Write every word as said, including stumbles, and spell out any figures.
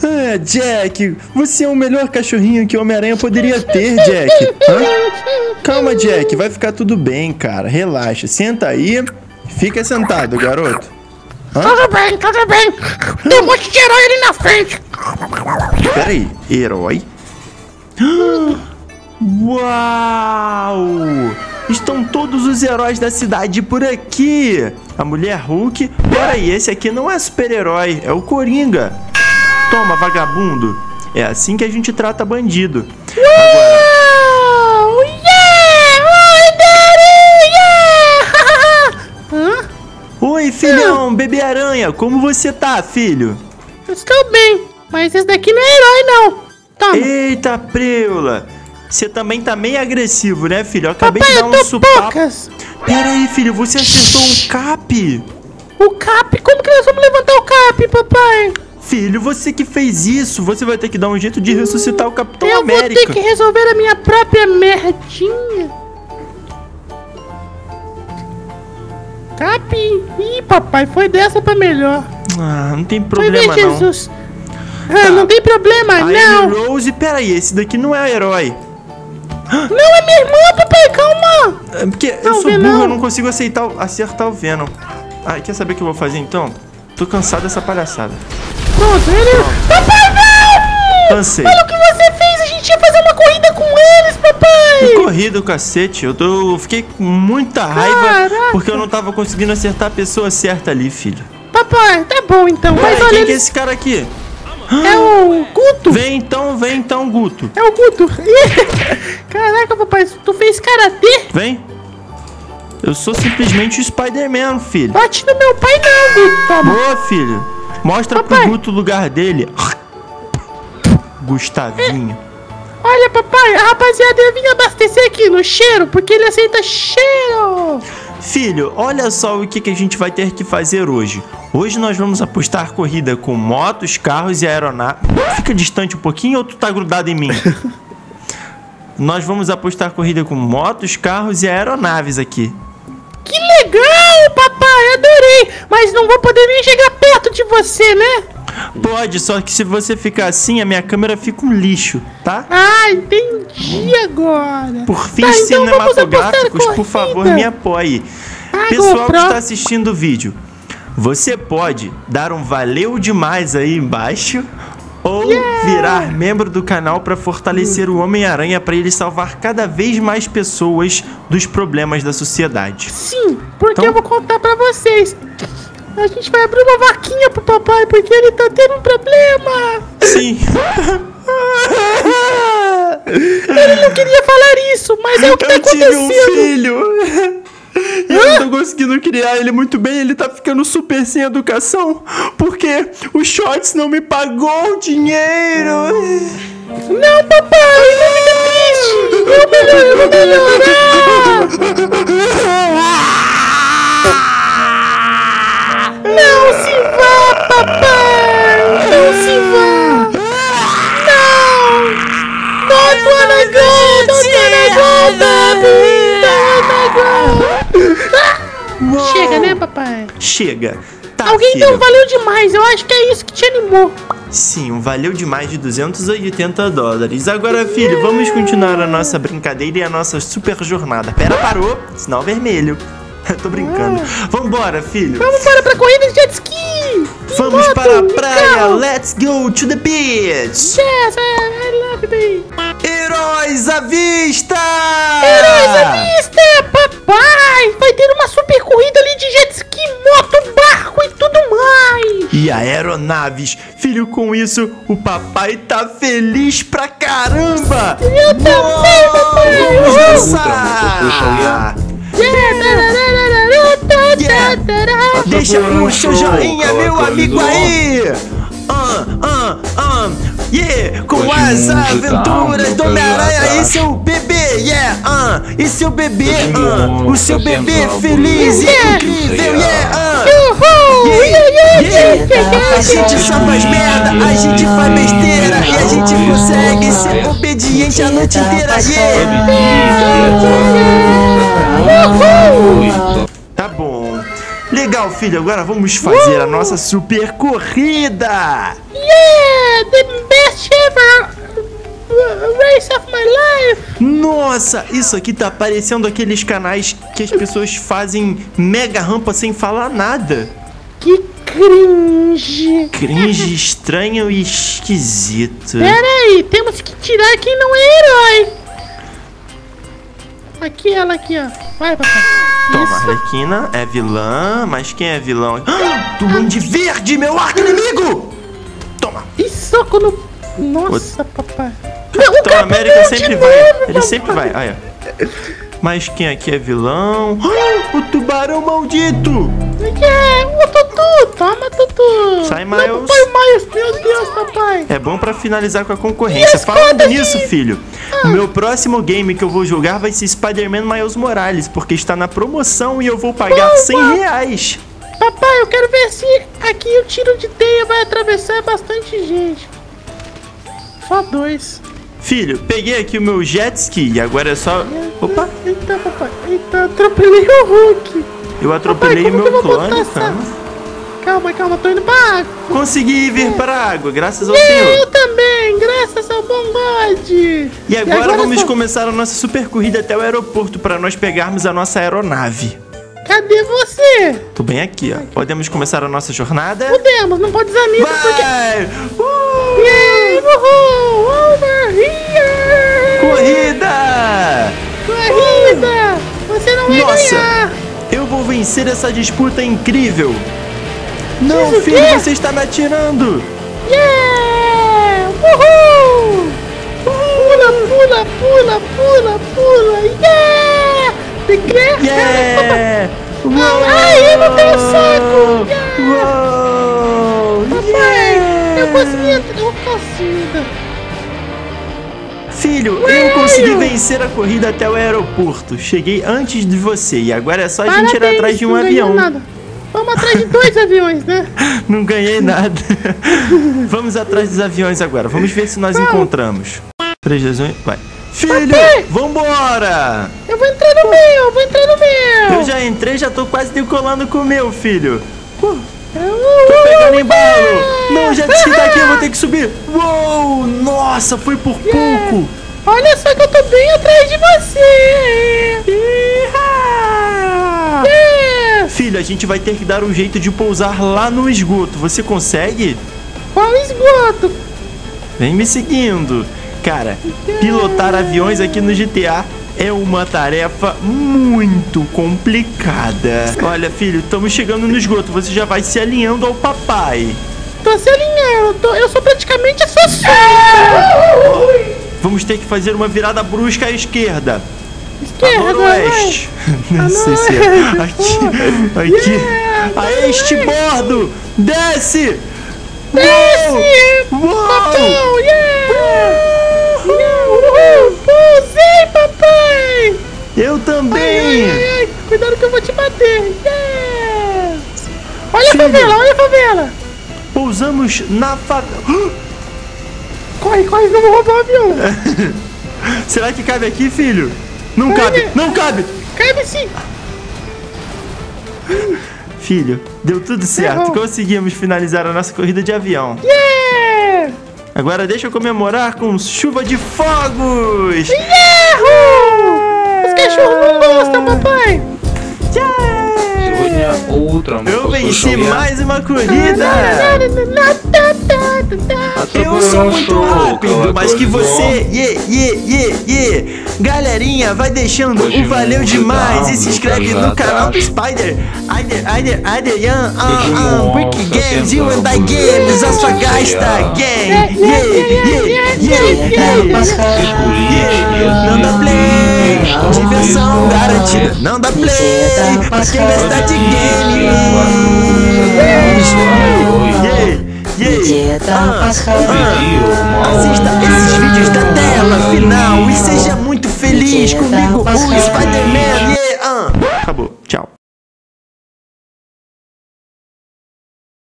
Ah, Jack, você é o melhor cachorrinho que o Homem-Aranha poderia ter, Jack. Hã? Calma, Jack, vai ficar tudo bem, cara. Relaxa, senta aí. Fica sentado, garoto. Hã? Tudo bem, tudo bem. Tem um monte de herói ali na frente. Peraí, herói? Uau! Estão todos os heróis da cidade por aqui. A Mulher Hulk. Peraí, esse aqui não é super-herói, é o Coringa. Toma, vagabundo. É assim que a gente trata bandido. Agora... Uau! Yeah! Oi, Daddy! Yeah! Hã? Oi, filhão, bebê aranha. Como você tá, filho? Eu estou bem, mas esse daqui não é herói, não. Toma. Eita, preula. Você também tá meio agressivo, né, filho? Eu acabei Papai, de dar eu um tô supapo. poucas. Pera aí, filho, você acertou um cap? O cap? Como que nós vamos levantar o cap, papai? Filho, você que fez isso, você vai ter que dar um jeito de ressuscitar o Capitão Eu América. vou ter que resolver a minha própria merdinha. Cap? Ih, papai, foi dessa pra melhor. Ah, não tem Foi problema ver, não. Jesus. Ah, Tá. não tem problema, A não. Amy Rose, pera aí, esse daqui não é herói. Não, é minha irmã, papai, calma. É porque eu Não, sou burro, Venom. eu não consigo aceitar, o- acertar o Venom. Ah, quer saber o que eu vou fazer então? Tô cansado dessa palhaçada. Pronto, ele... Papai, não! Cansei. Olha o que você fez, a gente ia fazer uma corrida com eles, papai. Corrida, cacete. Eu, tô, eu fiquei com muita raiva Caraca. porque eu não tava conseguindo acertar a pessoa certa ali, filho. Papai, tá bom então, mas Peraí, olha, quem que é eles... esse cara aqui? É o Guto. Vem então, vem então, Guto. É o Guto. Caraca, papai, tu fez karatê? Vem. Eu sou simplesmente o Spider-Man, filho. Bate no meu pai não, Guto. Toma. Boa, filho. Mostra Papai. pro Guto o lugar dele. Gustavinho. Olha, papai, a rapaziada ia vir abastecer aqui no cheiro, porque ele aceita cheiro. Filho, olha só o que, que a gente vai ter que fazer hoje. Hoje nós vamos apostar corrida com motos, carros e aeronaves. Fica distante um pouquinho ou tu tá grudado em mim? Nós vamos apostar corrida com motos, carros e aeronaves aqui. Que legal, papai, adorei. Mas não vou poder nem chegar perto de você, né? Pode, só que se você ficar assim, a minha câmera fica um lixo, tá? Ah, entendi agora. Por fins Tá, então vamos cinematográficos, apostar por favor, corrida. me apoie. Ah, Pessoal que GoPro. está assistindo o vídeo, você pode dar um valeu demais aí embaixo ou Yeah. virar membro do canal para fortalecer o Homem-Aranha para ele salvar cada vez mais pessoas dos problemas da sociedade. Sim, porque Então- eu vou contar pra vocês. A gente vai abrir uma vaquinha pro papai, porque ele tá tendo um problema. Sim. Ele não queria falar isso, mas é o que tá Eu tive um acontecendo. filho. E eu não tô conseguindo criar ele muito bem. Ele tá ficando super sem educação porque o Shorts não me pagou o dinheiro. Não, papai, não fica triste. Eu melhor, eu vou melhorar. Não se vá, papai. Não se vá. Não. Not wanna go, not wanna go, baby. Not wanna go. Uou. Chega, né, papai? Chega. Tá, Alguém filho. deu um valeu demais. Eu acho que é isso que te animou. Sim, um valeu de mais de duzentos e oitenta dólares. Agora, filho, vamos continuar a nossa brincadeira e a nossa super jornada. Pera, parou. Sinal vermelho. Tô brincando. Vambora, filho. Vamos embora pra corrida de jet ski. Vamos Moto, para a e praia. carro. Let's go to the beach. Yes, I, I love you. Heróis à vista! Heróis à vista, papai! Vai ter uma super corrida ali de jet ski, moto, barco e tudo mais! E aeronaves. Filho, com isso, o papai tá feliz pra caramba! Eu também, papai! Vamos Uhul. dançar! Yeah. Deixa o seu joinha, meu amigo aí! Ah, ah, ah, yeah! Com as aventuras do Homem-Aranha e seu bebê, yeah! Ah, e seu bebê, ah, o seu bebê feliz e incrível, yeah! Ah, Uhul. yeah, Yeah, yeah, yeah. yeah, A gente só faz merda, a gente faz besteira e a gente consegue ser obediente a noite inteira, yeah! Tá bom. Legal, filho. Agora vamos fazer a nossa super corrida. Yeah! The best ever uh, race of my life. Nossa, isso aqui tá parecendo aqueles canais que as pessoas fazem mega rampa sem falar nada. Que cringe. Cringe, estranho e esquisito. Pera aí, temos que tirar quem não é herói. Aqui, ela aqui, ó. Vai, papai. Toma, Isso. Arlequina é vilã, mas quem é vilão? Ah, Duende Verde, meu arqui-inimigo! Toma! E soco no... Nossa, papai. Meu, o Capitão Capitão América de sempre novo, vai, ele papai. sempre vai. Aí, ó. Mas quem aqui é vilão? Ah, o tubarão maldito! É, o Tutu. Toma, Tutu. Sai, Não, Miles. papai, Miles. Meu Deus, papai. É bom pra finalizar com a concorrência. as Falando cordas nisso, de- filho, o meu próximo game que eu vou jogar vai ser Spider-Man Miles Morales, porque está na promoção e eu vou pagar Boa. cem reais. Papai, eu quero ver se aqui o tiro de teia vai atravessar bastante gente. Só dois. Filho, peguei aqui o meu jet ski e agora é só... Opa, Eita, papai. Eita, atropelei o Hulk. eu atropelei Papai, o como meu que eu vou botar clone, essa- calma. Calma, calma, tô indo pra água. Consegui vir para a água, graças ao Eu Senhor. também, graças ao bom God. E agora, vamos só- começar a nossa super corrida até o aeroporto para nós pegarmos a nossa aeronave. Cadê você? Tô bem aqui, ó. Podemos começar a nossa jornada? Podemos, não pode desanimar porque... Vai! Uh! Yay, uhul, over here. Corrida! Corrida. Você não vai Nossa! ganhar. Eu vou vencer essa disputa incrível! Não, Diz o filho, quê? você está me atirando! Yeah! Uhul! Pula, pula, pula, pula, pula! Yeah! Tem que ganhar, Yeah! Não, ai, eu não tenho saco! Yeah! Uou! Papai, Yeah! eu consegui entrar no torcida. Filho, eu consegui vencer a corrida até o aeroporto. Cheguei antes de você e agora é só a gente ir atrás de um não ganhou avião. nada. Vamos atrás de dois aviões, né? Não ganhei nada. Vamos atrás dos aviões agora. Vamos ver se nós Vamos. encontramos. Três, dois, um, vai. Filho, Papai! vambora! Eu vou entrar no meu, eu vou entrar no meu. Eu já entrei, já tô quase decolando com o meu, filho. Uh, Eu- tô pegando embalo. Não, já disse que tá aqui, eu vou ter que subir. Uou, nossa, foi por pouco. Olha só que eu tô bem atrás de você. Iha! Yeah. Filho, a gente vai ter que dar um jeito de pousar lá no esgoto. Você consegue? Qual esgoto? Vem me seguindo. Cara, pilotar aviões aqui no G T A é uma tarefa muito complicada. Olha, filho, estamos chegando no esgoto. Você já vai se alinhando ao papai. Tô se alinhando, tô- eu sou praticamente a sua sombra. Vamos ter que fazer uma virada brusca à esquerda. A Esquerda, noroeste. Não sei se é. Aqui. Aqui. Yeah, A este bordo. Desce. Desce, Uou! Papão, yeah. Yeah, uhul. Pousei, papai. Eu também. Ai, ai, ai, cuidado que eu vou te bater. Yes. Olha Filho. a favela, olha a favela. Pousamos na favela. Corre, corre, que eu vou roubar o avião. Será que cabe aqui, filho? Não Cabe. cabe, não cabe. Cabe sim. Filho, deu tudo certo. Errou. Conseguimos finalizar a nossa corrida de avião. Yeah. Agora deixa eu comemorar com chuva de fogos. Yahoo! Os cachorros não gostam, papai. Сегодня утром Eu venci услышал я mais uma corrida. Eu sou muito rápido, mas que você, yeah, yeah, yeah, yeah. Galerinha, vai deixando o valeu demais e se inscreve no canal do Spider. Aider, Aider, Aider, Yan, ah, ah, Brick Games, You and I Games, a sua gasta gang. Yeah, yeah, yeah, yeah. Não dá play, diversão garantida. Não dá play, pra quem gosta de games. Yeah, yeah. Где-то Ah, пасхалка. ah. Assista